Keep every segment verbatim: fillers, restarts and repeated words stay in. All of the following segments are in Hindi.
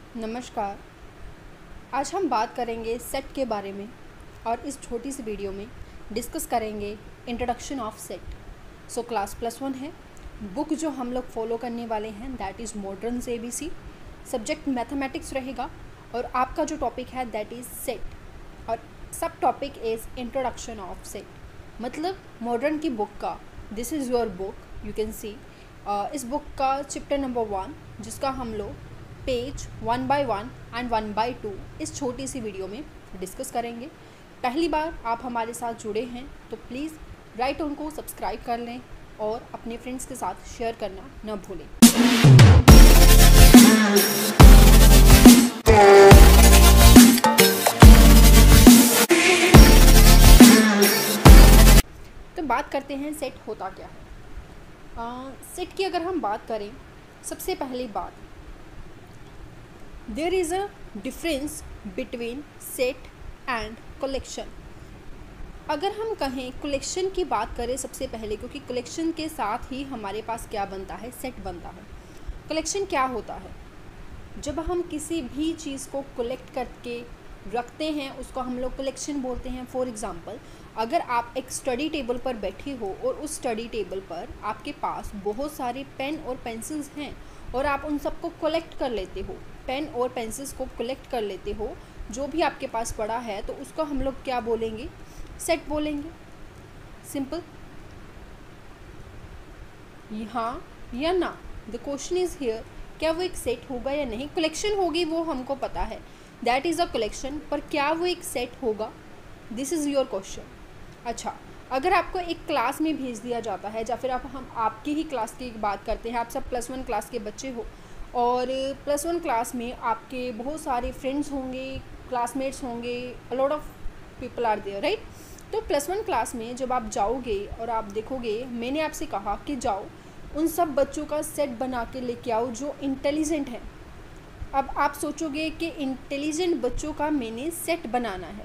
नमस्कार। आज हम बात करेंगे सेट के बारे में और इस छोटी सी वीडियो में डिस्कस करेंगे introduction of set. So class plus one है, बुक जो हम लोग फॉलो करने वाले हैं that is Modern's A B C. Subject mathematics रहेगा और आपका जो टॉपिक है दैट इज़ सेट और सब topic is introduction of set. मतलब मॉडर्न की बुक का this is your book you can see. इस बुक का चैप्टर नंबर वन जिसका हम लोग page one by one and one by two इस छोटी सी वीडियो में डिस्कस करेंगे। पहली बार आप हमारे साथ जुड़े हैं तो प्लीज़ राइट ऑन को सब्सक्राइब कर लें और अपने फ्रेंड्स के साथ शेयर करना न भूलें। तो बात करते हैं सेट होता क्या है। सेट की अगर हम बात करें, सबसे पहली बात, there is a difference between set and collection. अगर हम कहें कलेक्शन की बात करें सबसे पहले, क्योंकि कलेक्शन के साथ ही हमारे पास क्या बनता है, सेट बनता है। कलेक्शन क्या होता है? जब हम किसी भी चीज़ को कलेक्ट करके रखते हैं उसको हम लोग कलेक्शन बोलते हैं। फॉर एग्ज़ाम्पल, अगर आप एक स्टडी टेबल पर बैठे हो और उस स्टडी टेबल पर आपके पास बहुत सारे पेन और पेंसिल्स हैं और आप उन सबको कलेक्ट कर लेते हो, पेन और पेंसिल्स को कलेक्ट कर लेते हो, जो भी आपके पास पड़ा है, तो उसको हम लोग क्या बोलेंगे? सेट बोलेंगे। सिंपल। हाँ या ना? द क्वेश्चन इज़ हियर, क्या वो एक सेट होगा या नहीं? कलेक्शन होगी वो हमको पता है, दैट इज़ अ कलेक्शन, पर क्या वो एक सेट होगा? This is your question. अच्छा, अगर आपको एक क्लास में भेज दिया जाता है, या फिर आप हम आपकी ही क्लास की बात करते हैं, आप सब प्लस वन क्लास के बच्चे हो और प्लस वन क्लास में आपके बहुत सारे फ्रेंड्स होंगे, क्लासमेट्स होंगे, a lot of people are there, right? तो प्लस वन क्लास में जब आप जाओगे और आप देखोगे, मैंने आपसे कहा कि जाओ उन सब बच्चों का सेट बना के लेके आओ जो इंटेलिजेंट है। अब आप सोचोगे कि इंटेलिजेंट बच्चों का मैंने सेट बनाना है,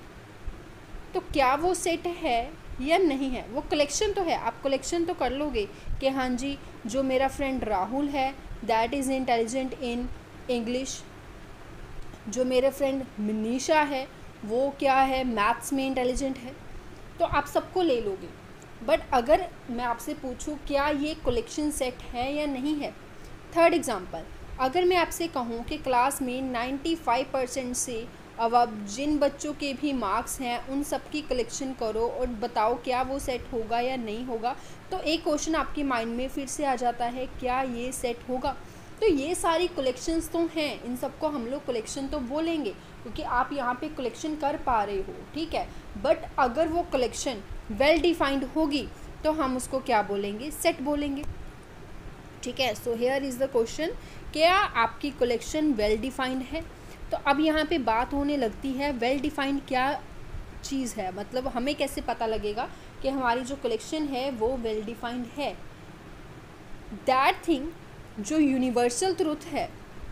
तो क्या वो सेट है या नहीं है? वो कलेक्शन तो है, आप कलेक्शन तो कर लोगे कि हाँ जी, जो मेरा फ्रेंड राहुल है that is intelligent in English, जो मेरे फ्रेंड मनीषा है वो क्या है, मैथ्स में इंटेलिजेंट है, तो आप सबको ले लोगे। बट अगर मैं आपसे पूछूं क्या ये कलेक्शन सेट है या नहीं है? थर्ड एग्जांपल, अगर मैं आपसे कहूँ कि क्लास में नाइन्टी फाइव परसेंट से अब अब जिन बच्चों के भी मार्क्स हैं उन सब की कलेक्शन करो और बताओ क्या वो सेट होगा या नहीं होगा, तो एक क्वेश्चन आपके माइंड में फिर से आ जाता है, क्या ये सेट होगा? तो ये सारी कलेक्शंस तो हैं, इन सबको हम लोग कलेक्शन तो बोलेंगे क्योंकि आप यहाँ पे कलेक्शन कर पा रहे हो, ठीक है। बट अगर वो कलेक्शन वेल डिफाइंड होगी तो हम उसको क्या बोलेंगे? सेट बोलेंगे, ठीक है। So here is the question, क्या आपकी कलेक्शन वेल डिफाइंड है? तो अब यहाँ पे बात होने लगती है वेल डिफाइंड क्या चीज़ है, मतलब हमें कैसे पता लगेगा कि हमारी जो कलेक्शन है वो वेल डिफाइंड है? दैट थिंग, जो यूनिवर्सल ट्रूथ है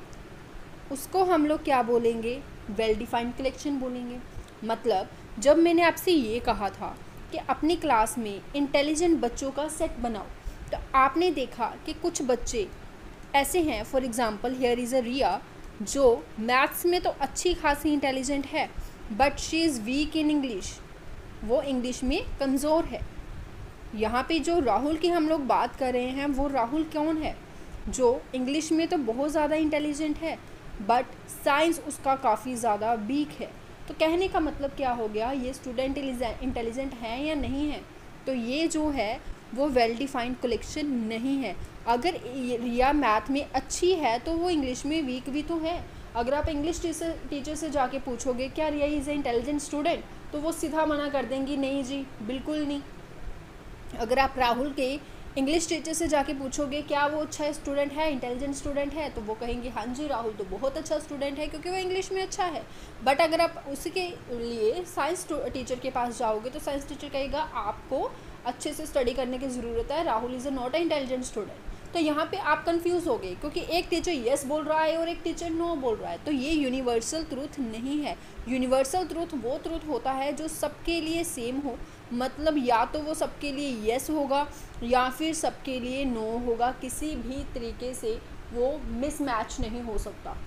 उसको हम लोग क्या बोलेंगे? वेल डिफाइंड कलेक्शन बोलेंगे। मतलब जब मैंने आपसे ये कहा था कि अपनी क्लास में इंटेलिजेंट बच्चों का सेट बनाओ, तो आपने देखा कि कुछ बच्चे ऐसे हैं, for example here is a Riya, जो मैथ्स में तो अच्छी खासी इंटेलिजेंट है but she is weak in English, वो इंग्लिश में कमज़ोर है। यहाँ पे जो राहुल की हम लोग बात कर रहे हैं वो राहुल कौन है? जो इंग्लिश में तो बहुत ज़्यादा इंटेलिजेंट है बट साइंस उसका काफ़ी ज़्यादा वीक है। तो कहने का मतलब क्या हो गया, ये स्टूडेंट इंटेलिजेंट है या नहीं है? तो ये जो है वो वेल डिफाइंड कलेक्शन नहीं है। अगर रिया मैथ में अच्छी है तो वो इंग्लिश में वीक भी तो है। अगर आप इंग्लिश टीचर टीचर से जाके पूछोगे क्या Riya is a intelligent student, तो वो सीधा मना कर देंगी, नहीं जी बिल्कुल नहीं। अगर आप राहुल के इंग्लिश टीचर से जाके पूछोगे क्या वो अच्छा स्टूडेंट है, इंटेलिजेंट स्टूडेंट है, तो वो कहेंगे हाँ जी राहुल तो बहुत अच्छा स्टूडेंट है क्योंकि वो इंग्लिश में अच्छा है। बट अगर आप उसके लिए साइंस टीचर के पास जाओगे तो साइंस टीचर कहेगा आपको अच्छे से स्टडी करने की ज़रूरत है, Rahul is a not a intelligent student. तो यहाँ पे आप कंफ्यूज हो गए क्योंकि एक टीचर येस बोल रहा है और एक टीचर नो बोल रहा है। तो ये यूनिवर्सल ट्रूथ नहीं है। यूनिवर्सल ट्रूथ वो ट्रूथ होता है जो सबके लिए सेम हो, मतलब या तो वो सबके लिए येस होगा या फिर सबके लिए नो होगा, किसी भी तरीके से वो मिसमैच नहीं हो सकता।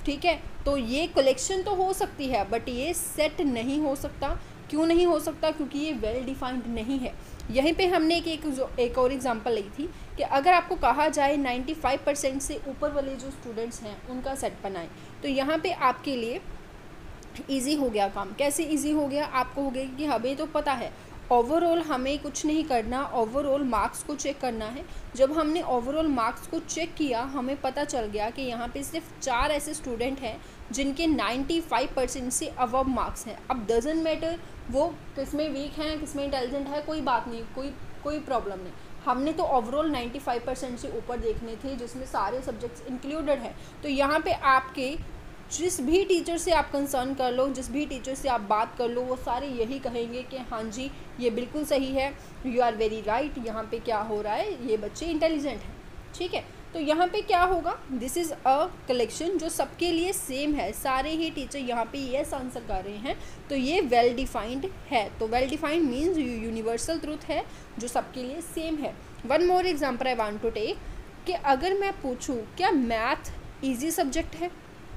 ठीक है। तो ये कलेक्शन तो हो सकती है बट ये सेट नहीं हो सकता। क्यों नहीं हो सकता? क्योंकि ये वेल डिफाइंड नहीं है। यहीं पे हमने एक एक, एक और एग्जांपल ली थी कि अगर आपको कहा जाए पचानवे परसेंट से ऊपर वाले जो स्टूडेंट्स हैं उनका सेट बनाएं, तो यहाँ पे आपके लिए इजी हो गया काम। कैसे इजी हो गया? आपको हो गया कि हमें तो पता है ओवरऑल हमें कुछ नहीं करना, ओवरऑल मार्क्स को चेक करना है। जब हमने ओवरऑल मार्क्स को चेक किया हमें पता चल गया कि यहाँ पे सिर्फ चार ऐसे स्टूडेंट हैं जिनके पचानवे परसेंट से अबव मार्क्स हैं। अब डजंट मैटर वो किस में वीक हैं किस में इंटेलिजेंट है, कोई बात नहीं, कोई कोई प्रॉब्लम नहीं। हमने तो ओवरऑल पचानवे परसेंट से ऊपर देखने थे जिसमें सारे सब्जेक्ट्स इंक्लूडेड हैं। तो यहाँ पे आपके जिस भी टीचर से आप कंसर्न कर लो, जिस भी टीचर से आप बात कर लो, वो सारे यही कहेंगे कि हाँ जी ये बिल्कुल सही है, यू आर वेरी राइट, यहाँ पे क्या हो रहा है, ये बच्चे इंटेलिजेंट हैं। ठीक है, तो यहाँ पे क्या होगा, दिस इज़ अ कलेक्शन जो सबके लिए सेम है, सारे ही टीचर यहाँ पे यस आंसर कर रहे हैं, तो ये वेल डिफाइंड है। तो well defined means universal truth है जो सबके लिए सेम है। One more example I want to take कि अगर मैं पूछूं क्या मैथ इजी सब्जेक्ट है,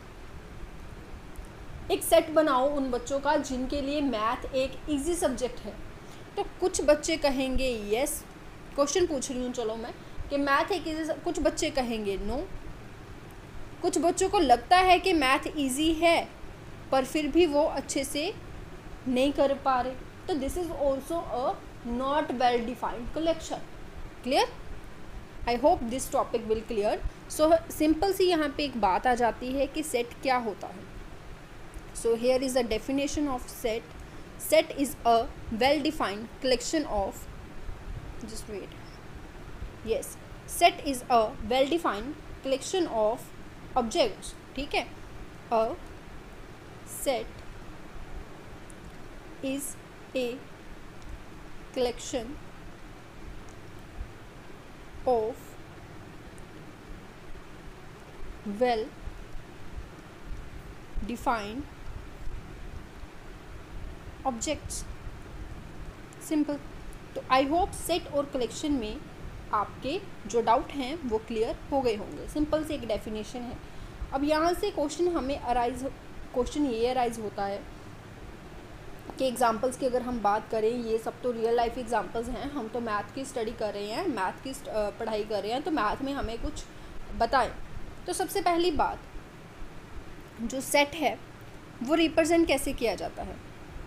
एक सेट बनाओ उन बच्चों का जिनके लिए मैथ एक इजी सब्जेक्ट है, तो कुछ बच्चे कहेंगे यस, क्वेश्चन पूछ रही हूँ चलो मैं कि मैथ एक इजी, कुछ बच्चे कहेंगे नो, कुछ बच्चों को लगता है कि मैथ इजी है पर फिर भी वो अच्छे से नहीं कर पा रहे। तो this is also a not well defined collection. Clear? I hope this topic will clear. So simple सी यहाँ पे एक बात आ जाती है कि सेट क्या होता है। So here is a definition of set. Set is a well-defined collection of, just wait, yes, set is a well-defined collection of objects. ठीक है, a set is a collection of well defined objects. Simple. तो आई होप सेट और कलेक्शन में आपके जो डाउट हैं वो क्लियर हो गए होंगे। सिंपल से एक डेफिनेशन है। अब यहाँ से क्वेश्चन हमें अराइज क्वेश्चन ये अराइज होता है कि एग्जांपल्स की अगर हम बात करें, ये सब तो रियल लाइफ एग्जांपल्स हैं, हम तो मैथ की स्टडी कर रहे हैं, मैथ की पढ़ाई कर रहे हैं, तो मैथ में हमें कुछ बताएं। तो सबसे पहली बात, जो सेट है वो रिप्रेजेंट कैसे किया जाता है?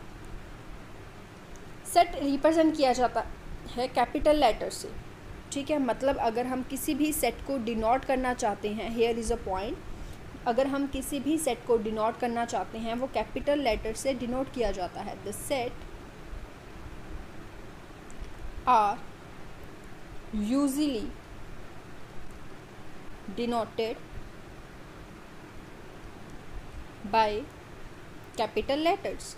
सेट रिप्रेजेंट किया जाता है कैपिटल लेटर से। ठीक है, मतलब अगर हम किसी भी सेट को डिनोट करना चाहते हैं, हेयर इज़ अ पॉइंट, अगर हम किसी भी सेट को डिनोट करना चाहते हैं वो कैपिटल लेटर से डिनोट किया जाता है। The set are usually denoted by capital letters.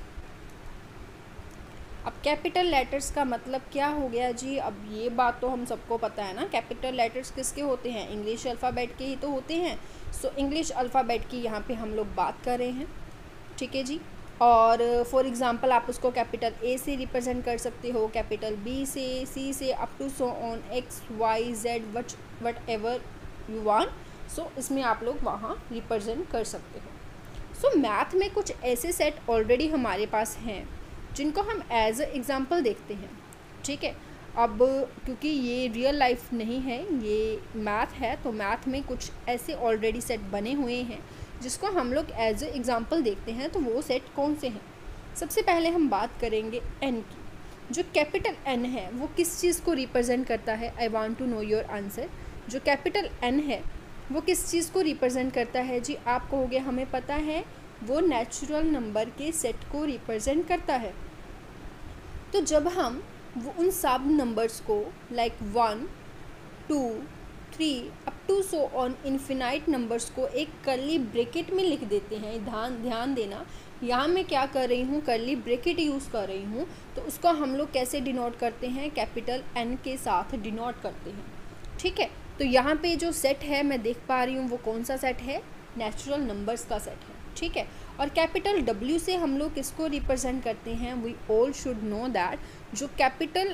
अब कैपिटल लेटर्स का मतलब क्या हो गया जी? अब ये बात तो हम सबको पता है ना, कैपिटल लेटर्स किसके होते हैं? इंग्लिश अल्फ़ाबेट के ही तो होते हैं। सो इंग्लिश अल्फ़ाबेट की यहाँ पे हम लोग बात कर रहे हैं। ठीक है जी। और फॉर एग्ज़ाम्पल आप उसको कैपिटल ए से रिप्रेजेंट कर सकते हो, कैपिटल बी से, सी से, up to so on, X Y Z what whatever you want. So इसमें आप लोग वहाँ रिप्रेजेंट कर सकते हो। सो so, मैथ में कुछ ऐसे सेट ऑलरेडी हमारे पास हैं जिनको हम एज अ एग्ज़ाम्पल देखते हैं। ठीक है, अब क्योंकि ये रियल लाइफ नहीं है, ये मैथ है, तो मैथ में कुछ ऐसे ऑलरेडी सेट बने हुए हैं जिसको हम लोग एज अ एग्ज़ाम्पल देखते हैं। तो वो सेट कौन से हैं? सबसे पहले हम बात करेंगे एन की। जो कैपिटल एन है वो किस चीज़ को रिप्रेजेंट करता है? I want to know your answer. जो कैपिटल एन है वो किस चीज़ को रिप्रेजेंट करता है जी? आप कहोगे हमें पता है, वो नेचुरल नंबर के सेट को रिप्रेजेंट करता है। तो जब हम वो उन सब नंबर्स को like one two three up to so on infinite numbers को एक कर्ली ब्रैकेट में लिख देते हैं, ध्यान ध्यान देना, यहाँ मैं क्या कर रही हूँ, कर्ली ब्रैकेट यूज़ कर रही हूँ, तो उसको हम लोग कैसे डिनोट करते हैं? कैपिटल एन के साथ डिनोट करते हैं। ठीक है, तो यहाँ पे जो सेट है मैं देख पा रही हूँ वो कौन सा सेट है? नेचुरल नंबर्स का सेट है। ठीक है, और कैपिटल डब्ल्यू से हम लोग किसको रिप्रेजेंट करते हैं? We all should know that जो कैपिटल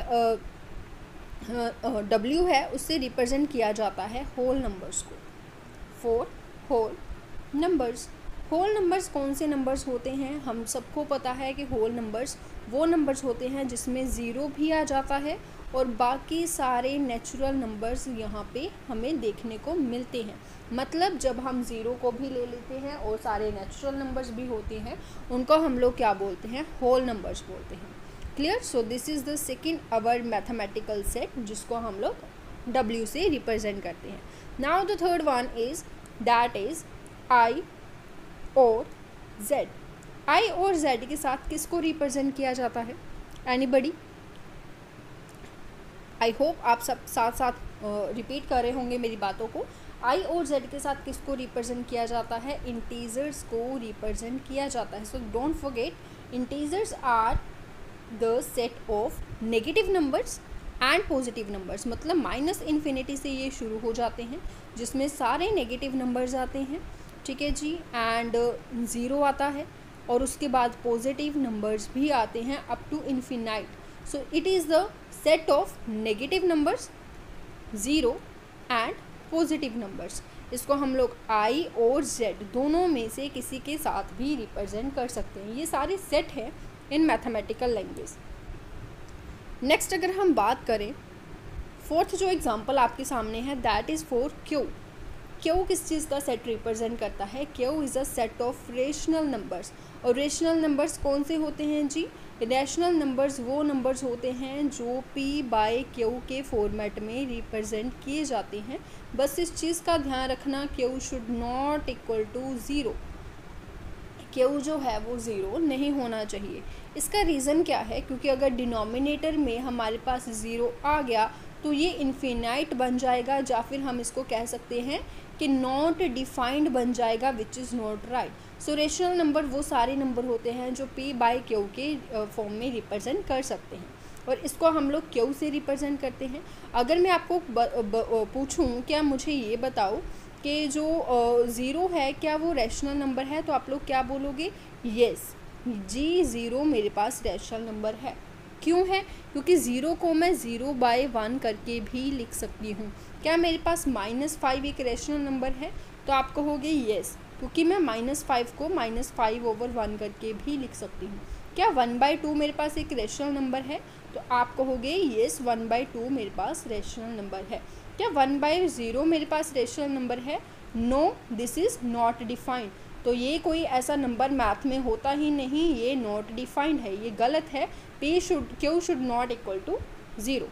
डब्ल्यू है उससे रिप्रेजेंट किया जाता है होल नंबर्स को, for whole numbers. Whole numbers कौन से नंबर्स होते हैं? हम सबको पता है कि होल नंबर्स वो नंबर्स होते हैं जिसमें ज़ीरो भी आ जाता है और बाकी सारे नेचुरल नंबर्स यहाँ पे हमें देखने को मिलते हैं। मतलब जब हम ज़ीरो को भी ले लेते हैं और सारे नेचुरल नंबर्स भी होते हैं, उनको हम लोग क्या बोलते हैं? होल नंबर्स बोलते हैं। Clear? So this is the second our mathematical set जिसको हम लोग डब्ल्यू से रिप्रेजेंट करते हैं। Now the third one is that is I और z। i और z के साथ किसको रिप्रेजेंट किया जाता है? एनीबडी? आई होप आप सब साथ साथ रिपीट कर रहे होंगे मेरी बातों को। i और z के साथ किसको रिप्रेजेंट किया जाता है? इंटीजर्स को रिप्रेजेंट किया जाता है। So don't forget, integers are the set of negative numbers and positive numbers. मतलब माइनस इन्फिनिटी से ये शुरू हो जाते हैं जिसमें सारे नेगेटिव नंबर्स आते हैं, ठीक है जी, एंड ज़ीरो आता है और उसके बाद पॉजिटिव नंबर्स भी आते हैं up to infinite. So it is the set of negative numbers, zero and positive numbers. इसको हम लोग आई और जेड दोनों में से किसी के साथ भी रिप्रेजेंट कर सकते हैं। ये सारे सेट हैं इन मैथमेटिकल लैंग्वेज। नेक्स्ट अगर हम बात करें, फोर्थ जो एग्जांपल आपके सामने है that is for Q. Q किस चीज़ का सेट रिप्रेजेंट करता है? Q is a set of rational numbers. और रेशनल नंबर्स कौन से होते हैं जी? रैशनल नंबर्स वो नंबर्स होते हैं जो पी बाय क्यू के फॉर्मेट में रिप्रेजेंट किए जाते हैं। बस इस चीज़ का ध्यान रखना, Q should not equal to zero. Q जो है वो ज़ीरो नहीं होना चाहिए। इसका रीज़न क्या है? क्योंकि अगर डिनोमिनेटर में हमारे पास ज़ीरो आ गया तो ये इन्फिनाइट बन जाएगा, या फिर हम इसको कह सकते हैं कि नॉट डिफाइंड बन जाएगा, which is not right. So rational number वो सारे नंबर होते हैं जो पी बाय क्यू के फॉर्म में रिप्रेजेंट कर सकते हैं और इसको हम लोग क्यू से रिप्रेजेंट करते हैं। अगर मैं आपको पूछूं क्या मुझे ये बताओ कि जो ज़ीरो है क्या वो रैशनल नंबर है, तो आप लोग क्या बोलोगे? येस जी, ज़ीरो मेरे पास रैशनल नंबर है। क्यों है? क्योंकि ज़ीरो को मैं ज़ीरो बाय वन करके भी लिख सकती हूँ। क्या मेरे पास माइनस फाइव एक रैशनल नंबर है? तो आप कहोगे येस, क्योंकि मैं माइनस फाइव को माइनस फाइव ओवर वन करके भी लिख सकती हूँ। क्या वन बाई टू मेरे पास एक रैशनल नंबर है? तो आप कहोगे येस, वन बाई टू मेरे पास रैशनल नंबर है। क्या वन बाई ज़ीरो मेरे पास रैशनल नंबर है? No, this is not defined. तो ये कोई ऐसा नंबर मैथ में होता ही नहीं, ये नॉट डिफाइंड है, ये गलत है। P should Q should not equal to zero.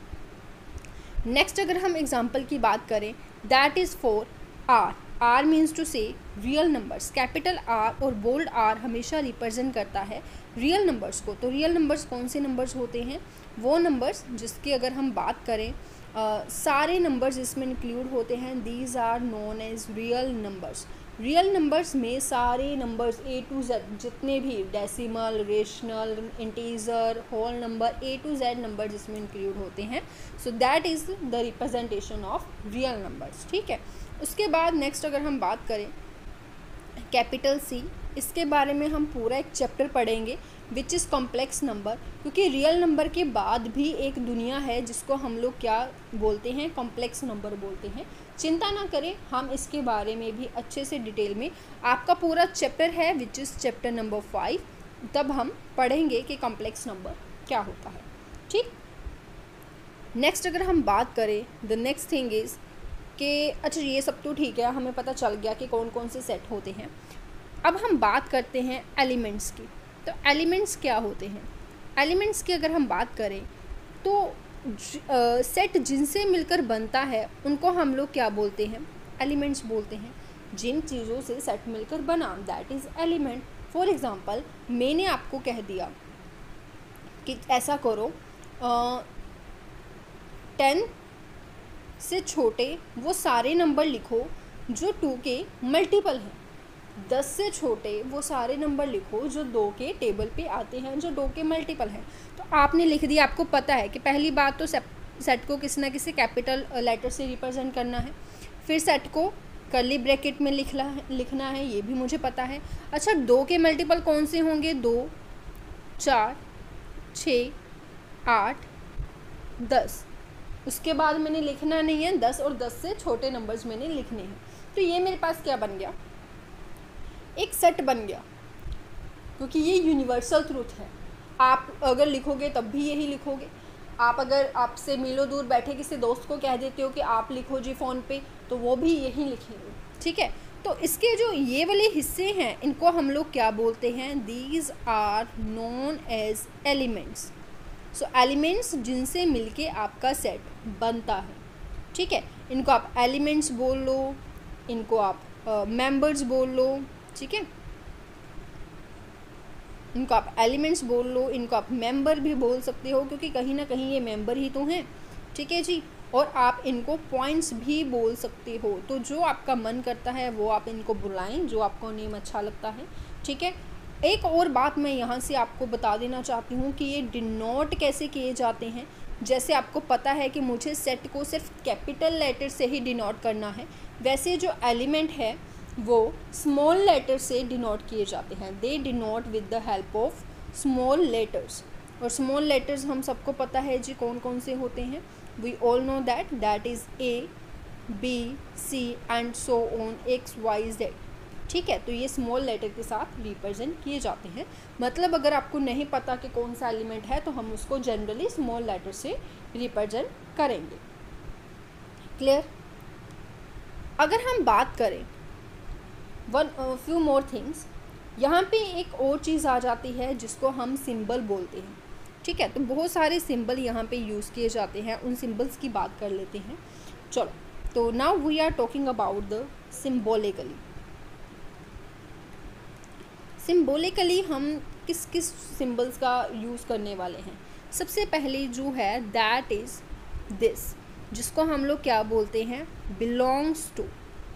Next अगर हम एग्जांपल की बात करें that is for R. R means to से रियल नंबर्स। कैपिटल आर और बोल्ड आर हमेशा रिप्रेजेंट करता है रियल नंबर्स को। तो रियल नंबर्स कौन से नंबर्स होते हैं? वो नंबर्स जिसकी अगर हम बात करें Uh, सारे नंबर्स इसमें इंक्लूड होते हैं, these are known as real numbers. Real numbers में सारे नंबर्स ए टू जेड जितने भी decimal, rational, integer, whole number, A to Z number जिसमें इंक्लूड होते हैं। So that is the representation of real numbers, ठीक है। उसके बाद नेक्स्ट अगर हम बात करें कैपिटल सी, इसके बारे में हम पूरा एक चैप्टर पढ़ेंगे विच इज़ कॉम्प्लेक्स नंबर, क्योंकि रियल नंबर के बाद भी एक दुनिया है जिसको हम लोग क्या बोलते हैं? कॉम्प्लेक्स नंबर बोलते हैं। चिंता ना करें, हम इसके बारे में भी अच्छे से डिटेल में, आपका पूरा चैप्टर है which is chapter number five, तब हम पढ़ेंगे कि कॉम्प्लेक्स नंबर क्या होता है, ठीक। नेक्स्ट अगर हम बात करें द नेक्स्ट थिंग इज़ कि अच्छा ये सब तो ठीक है, हमें पता चल गया कि कौन कौन से सेट होते हैं। अब हम बात करते हैं एलिमेंट्स की। तो एलिमेंट्स क्या होते हैं? एलिमेंट्स की अगर हम बात करें तो आ, सेट जिनसे मिलकर बनता है उनको हम लोग क्या बोलते हैं? एलिमेंट्स बोलते हैं। जिन चीज़ों से सेट मिलकर बना that is element. For example मैंने आपको कह दिया कि ऐसा करो, टेन से छोटे वो सारे नंबर लिखो जो टू के मल्टीपल हैं। दस से छोटे वो सारे नंबर लिखो जो दो के टेबल पे आते हैं, जो दो के मल्टीपल हैं। तो आपने लिख दिया। आपको पता है कि पहली बात तो सेट को किसी ना किसी कैपिटल लेटर से रिप्रेजेंट करना है, फिर सेट को कर्ली ब्रैकेट में लिखना है लिखना है ये भी मुझे पता है। अच्छा, दो के मल्टीपल कौन से होंगे? दो, चार, छः, आठ, दस। उसके बाद मैंने लिखना नहीं है दस, और दस से छोटे नंबर्स मैंने लिखने हैं। तो ये मेरे पास क्या बन गया? एक सेट बन गया, क्योंकि ये यूनिवर्सल ट्रूथ है। आप अगर लिखोगे तब भी यही लिखोगे। आप अगर आपसे मीलों दूर बैठे किसी दोस्त को कह देते हो कि आप लिखो जी फ़ोन पे, तो वो भी यही लिखेंगे, ठीक है। तो इसके जो ये वाले हिस्से हैं इनको हम लोग क्या बोलते हैं, these are known as elements. So elements जिनसे मिलके आपका सेट बनता है, ठीक है। इनको आप एलिमेंट्स बोल लो, इनको आप मेंबर्स uh, बोल लो, ठीक है। इनको आप एलिमेंट्स बोल लो, इनको आप मेंबर भी बोल सकते हो, क्योंकि कहीं ना कहीं ये मेंबर ही तो हैं, ठीक है जी। और आप इनको पॉइंट्स भी बोल सकते हो। तो जो आपका मन करता है वो आप इनको बुलाएं, जो आपको नेम अच्छा लगता है, ठीक है। एक और बात मैं यहाँ से आपको बता देना चाहती हूँ कि ये डिनोट कैसे किए जाते हैं। जैसे आपको पता है कि मुझे सेट को सिर्फ कैपिटल लेटर से ही डिनोट करना है, वैसे जो एलिमेंट है वो स्मॉल लेटर से डिनोट किए जाते हैं। They denote with the help of small letters. और स्मॉल लेटर्स हम सबको पता है जी कौन कौन से होते हैं। We all know that that is A, B, C and so on, X, Y, Z, ठीक है। तो ये स्मॉल लेटर के साथ रिप्रेजेंट किए जाते हैं। मतलब अगर आपको नहीं पता कि कौन सा एलिमेंट है तो हम उसको जनरली स्मॉल लेटर से रिप्रेजेंट करेंगे। क्लियर? अगर हम बात करें वन फ्यू मोर थिंग्स, यहाँ पे एक और चीज़ आ जाती है जिसको हम सिंबल बोलते हैं, ठीक है। तो बहुत सारे सिंबल यहाँ पे यूज़ किए जाते हैं, उन सिंबल्स की बात कर लेते हैं। चलो, तो now we are talking about the symbolically. Symbolically हम किस किस सिंबल्स का यूज़ करने वाले हैं। सबसे पहले जो है दैट इज़ दिस, जिसको हम लोग क्या बोलते हैं, बिलोंग्स टू।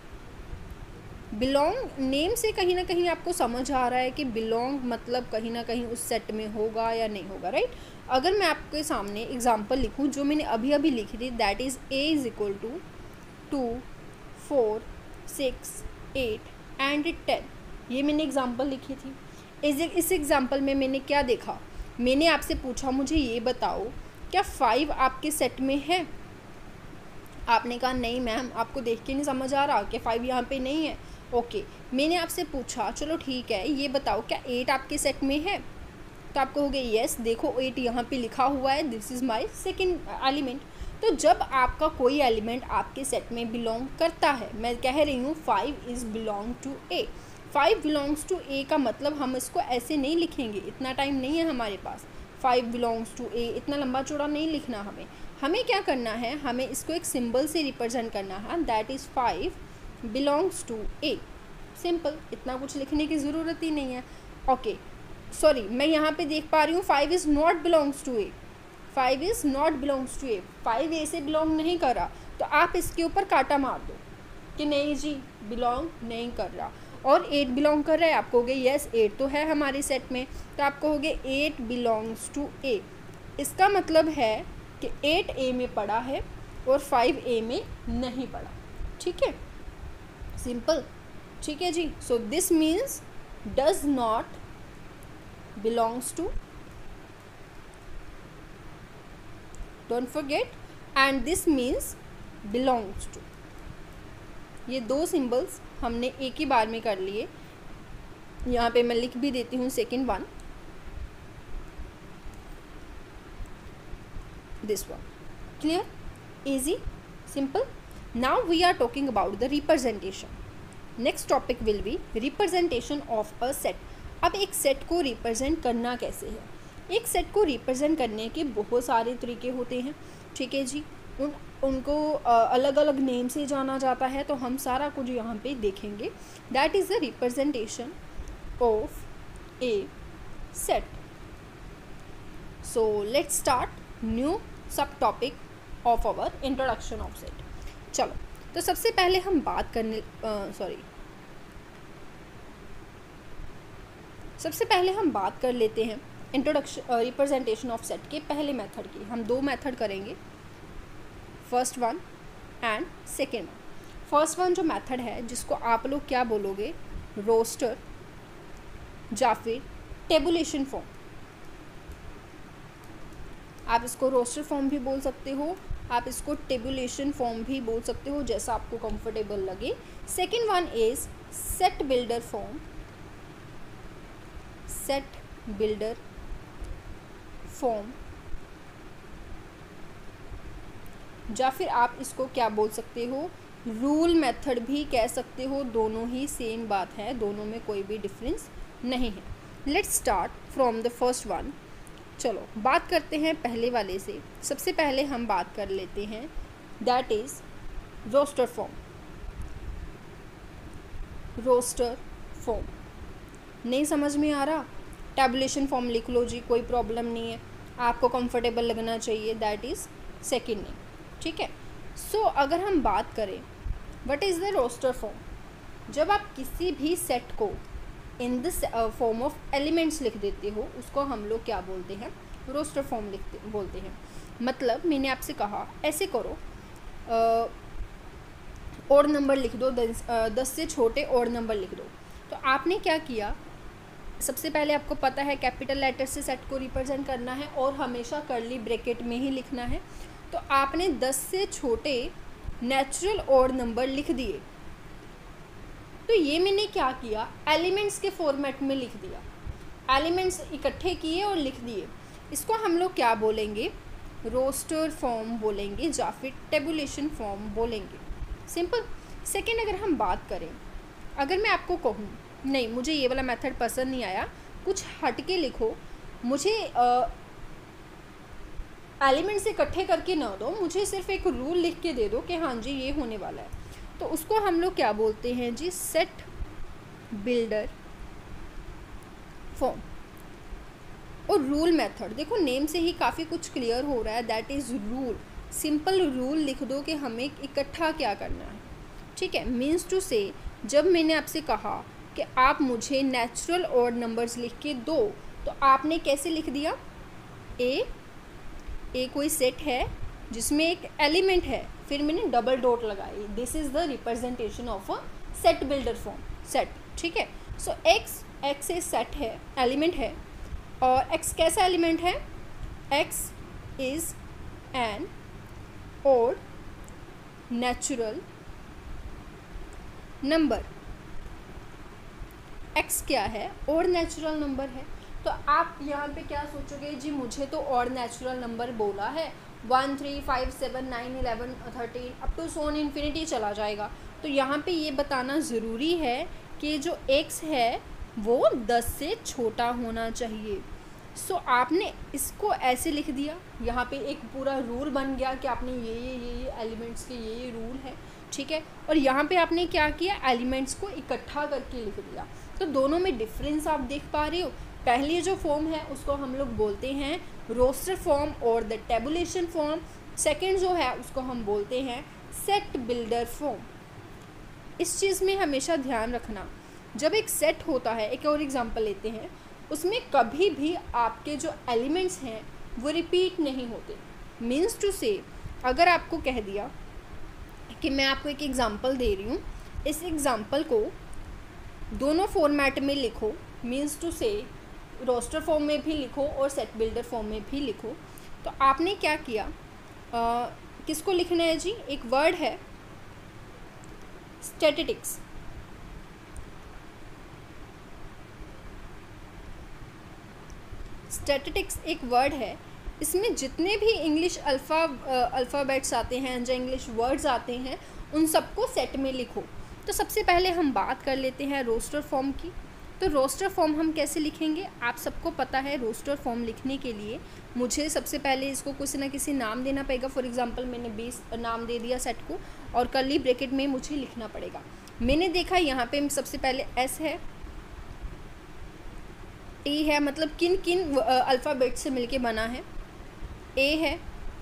बिलोंग नेम से कहीं ना कहीं आपको समझ आ रहा है कि बिलोंग मतलब कहीं ना कहीं उस सेट में होगा या नहीं होगा, राइट। अगर मैं आपके सामने एग्जांपल लिखूं जो मैंने अभी अभी लिखी थी, that is A is equal to two, four, six, eight and ten, ये मैंने एग्जांपल लिखी थी। इस इस एग्जांपल में मैंने क्या देखा, मैंने आपसे पूछा मुझे ये बताओ क्या फाइव आपके सेट में है। आपने कहा नहीं मैम, आपको देख के नहीं समझ आ रहा कि फाइव यहाँ पे नहीं है। ओके okay, मैंने आपसे पूछा चलो ठीक है ये बताओ क्या एट आपके सेट में है, तो आप कहोगे यस, देखो एट यहाँ पे लिखा हुआ है, this is my second element. तो जब आपका कोई एलिमेंट आपके सेट में बिलोंग करता है, मैं कह रही हूँ five is belong to A, five belongs to A का मतलब हम इसको ऐसे नहीं लिखेंगे, इतना टाइम नहीं है हमारे पास। फाइव बिलोंग्स टू ए इतना लंबा चौड़ा नहीं लिखना हमें। हमें क्या करना है, हमें इसको एक सिंबल से रिप्रेजेंट करना है, that is five belongs to A. Simple, इतना कुछ लिखने की ज़रूरत ही नहीं है। ओके सॉरी, मैं यहाँ पे देख पा रही हूँ five is not belongs to A, five is not belongs to A, five A से बिलोंग नहीं कर रहा, तो आप इसके ऊपर काटा मार दो कि नहीं जी बिलोंग नहीं कर रहा। और एट बिलोंग कर रहा है, आप कहोगे यस एट तो है हमारे सेट में, तो आप कहोगे एट बिलोंग्स टू ए। इसका मतलब है कि एट ए में पड़ा है और फाइव ए में नहीं पड़ा, ठीक है, सिंपल, ठीक है जी। So this means does not belongs to, don't forget, and this means belongs to. ये दो सिंबल्स हमने एक ही बार में कर लिए। यहाँ पे मैं लिख भी देती हूँ second one, this one. Clear, easy, simple. Now we are talking about the representation. Next topic will be representation of a set. अब एक सेट को रिप्रेजेंट करना कैसे है। एक सेट को रिप्रेजेंट करने के बहुत सारे तरीके होते हैं, ठीक है जी। उन उनको अलग अलग नेम से जाना जाता है, तो हम सारा कुछ यहाँ पे देखेंगे। That is the representation of a set. So let's start new sub topic of our introduction of set. चलो, तो सबसे पहले हम बात करने सॉरी सबसे पहले हम बात कर लेते हैं इंट्रोडक्शन रिप्रेजेंटेशन ऑफ सेट के पहले मेथड की। हम दो मेथड करेंगे, first one and second one. First one जो मेथड है जिसको आप लोग क्या बोलोगे, रोस्टर या फिर टेबुलेशन फॉर्म। आप इसको रोस्टर फॉर्म भी बोल सकते हो, आप इसको टेबुलेशन फॉर्म भी बोल सकते हो, जैसा आपको कंफर्टेबल लगे। Second one is set builder form. आप इसको रोस्टर फॉर्म भी बोल सकते हो, आप इसको टेबुलेशन फॉर्म भी बोल सकते हो, जैसा आपको कंफर्टेबल लगे। Second one is set builder form. आप इसको रोस्टर फॉर्म भी बोल सकते हो, आप इसको टेबुलेशन फॉर्म भी बोल सकते हो, जैसा आपको कंफर्टेबल लगे। सेट बिल्डर फॉर्म, या फिर आप इसको क्या बोल सकते हो, रूल मेथड भी कह सकते हो। दोनों ही सेम बात है, दोनों में कोई भी डिफरेंस नहीं है। Let's start from the first one. चलो बात करते हैं पहले वाले से। सबसे पहले हम बात कर लेते हैं that is roster form. Roster form नहीं समझ में आ रहा, टैबुलेशन फॉर्म लिख लो जी, कोई प्रॉब्लम नहीं है, आपको कंफर्टेबल लगना चाहिए, दैट इज़ सेकेंड नेम, ठीक है। सो so, अगर हम बात करें what is the roster form, जब आप किसी भी सेट को in the form of elements लिख देते हो उसको हम लोग क्या बोलते हैं, रोस्टर फॉर्म लिखते बोलते हैं। मतलब मैंने आपसे कहा ऐसे करो, और नंबर लिख दो, दस, दस से छोटे और नंबर लिख दो। तो आपने क्या किया, सबसे पहले आपको पता है कैपिटल लेटर से सेट को रिप्रेजेंट करना है और हमेशा कर्ली ब्रैकेट में ही लिखना है। तो आपने दस से छोटे नेचुरल और नंबर लिख दिए। तो ये मैंने क्या किया, एलिमेंट्स के फॉर्मेट में लिख दिया, एलिमेंट्स इकट्ठे किए और लिख दिए। इसको हम लोग क्या बोलेंगे, रोस्टर फॉर्म बोलेंगे या फिर टेबुलेशन फॉर्म बोलेंगे, सिंपल। सेकंड अगर हम बात करें, अगर मैं आपको कहूँ नहीं मुझे ये वाला मेथड पसंद नहीं आया, कुछ हट के लिखो, मुझे एलिमेंट्स इकट्ठे करके ना दो, मुझे सिर्फ एक रूल लिख के दे दो कि हाँ जी ये होने वाला है, तो उसको हम लोग क्या बोलते हैं जी, सेट बिल्डर फॉर्म। और रूल मेथड, देखो नेम से ही काफ़ी कुछ क्लियर हो रहा है, that is rule. Simple rule लिख दो कि हमें इकट्ठा क्या करना है, ठीक है। मीन्स टू से, जब मैंने आपसे कहा कि आप मुझे नेचुरल और नंबर्स लिख के दो, तो आपने कैसे लिख दिया, ए ए कोई सेट है जिसमें एक एलिमेंट है, फिर मैंने डबल डॉट लगाई, this is the representation of a set builder form, set, ठीक है। So X X a set है, एलिमेंट है, और एक्स कैसा एलिमेंट है, एक्स इज़ एन और नेचुरल नंबर। एक्स क्या है, और नेचुरल नंबर है। तो आप यहाँ पे क्या सोचोगे जी, मुझे तो और नेचुरल नंबर बोला है, one three five seven nine eleven thirteen up to सोन इन्फिनिटी चला जाएगा। तो यहाँ पे ये बताना ज़रूरी है कि जो एक्स है वो दस से छोटा होना चाहिए। सो so, आपने इसको ऐसे लिख दिया, यहाँ पे एक पूरा रूल बन गया कि आपने ये ये ये ये एलिमेंट्स के ये ये रूल है, ठीक है। और यहाँ पे आपने क्या किया, एलिमेंट्स को इकट्ठा करके लिख दिया। तो दोनों में डिफरेंस आप देख पा रहे हो। पहली जो फॉर्म है उसको हम लोग बोलते हैं रोस्टर फॉर्म और द टेबुलेशन फॉर्म। सेकंड जो है उसको हम बोलते हैं सेट बिल्डर फॉर्म। इस चीज़ में हमेशा ध्यान रखना, जब एक सेट होता है, एक और एग्जांपल लेते हैं, उसमें कभी भी आपके जो एलिमेंट्स हैं वो रिपीट नहीं होते। मीन्स टू से, अगर आपको कह दिया कि मैं आपको एक एग्जांपल दे रही हूँ, इस एग्जांपल को दोनों फॉर्मेट में लिखो, मीन्स टू से रोस्टर फॉर्म में भी लिखो और सेट बिल्डर फॉर्म में भी लिखो। तो आपने क्या किया, आ, किसको लिखना है जी, एक वर्ड है स्टैटिस्टिक्स। स्टैटिस्टिक्स एक वर्ड है, इसमें जितने भी इंग्लिश अल्फ़ा अल्फ़ाबेट्स आते हैं या इंग्लिश वर्ड्स आते हैं उन सबको सेट में लिखो। तो सबसे पहले हम बात कर लेते हैं रोस्टर फॉर्म की। तो रोस्टर फॉर्म हम कैसे लिखेंगे, आप सबको पता है रोस्टर फॉर्म लिखने के लिए मुझे सबसे पहले इसको किसी ना किसी नाम देना पड़ेगा। फॉर एग्जांपल मैंने बीस नाम दे दिया सेट को, और कर्ली ब्रैकेट में मुझे लिखना पड़ेगा। मैंने देखा यहाँ पे सबसे पहले एस है, टी है, मतलब किन किन अल्फ़ाबेट से मिलके बना है, ए है,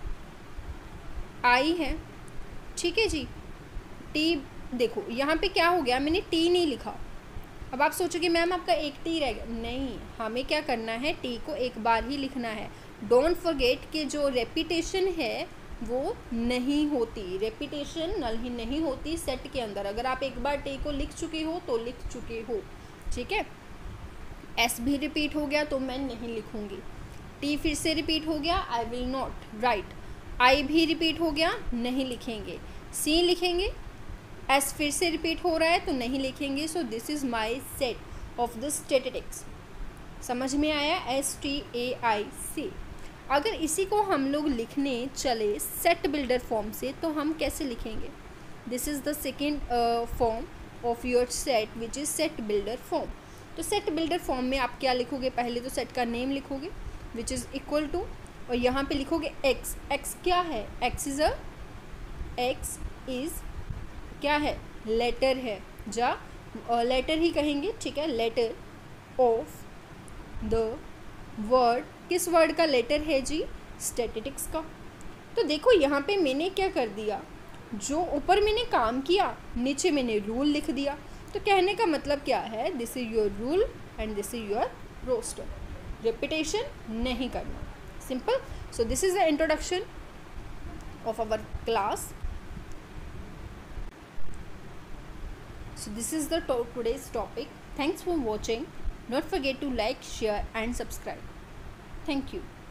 आई है, ठीक है जी, टी। देखो यहाँ पे क्या हो गया, मैंने टी नहीं लिखा। अब आप सोचोगे मैम आपका एक टी रह गया, नहीं, हमें क्या करना है, टी को एक बार ही लिखना है। डोंट फॉरगेट कि जो रेपिटेशन है वो नहीं होती, रेपिटेशन नल ही नहीं होती सेट के अंदर। अगर आप एक बार टी को लिख चुके हो तो लिख चुके हो, ठीक है। एस भी रिपीट हो गया तो मैं नहीं लिखूँगी, टी फिर से रिपीट हो गया, I will not write, I भी रिपीट हो गया, नहीं लिखेंगे, सी लिखेंगे, एस फिर से रिपीट हो रहा है तो नहीं लिखेंगे। So this is my set of the statistics. समझ में आया? S T A I C. अगर इसी को हम लोग लिखने चले सेट बिल्डर फॉर्म से तो हम कैसे लिखेंगे? This is the second form of your set which is set builder form. तो सेट बिल्डर फॉर्म में आप क्या लिखोगे? पहले तो सेट का नेम लिखोगे विच इज़ इक्वल टू, और यहाँ पे लिखोगे एक्स। एक्स क्या है? X is a X is क्या है? लेटर है, जा लेटर ही कहेंगे, ठीक है। लेटर ऑफ द वर्ड, किस वर्ड का लेटर है जी? स्टैटिस्टिक्स का। तो देखो यहाँ पे मैंने क्या कर दिया, जो ऊपर मैंने काम किया नीचे मैंने रूल लिख दिया। तो कहने का मतलब क्या है? This is your rule and this is your roster. Repetition नहीं करना, simple. So this is the introduction of our class. So this is the to- today's topic. Thanks for watching. Don't forget to like, share and subscribe. Thank you.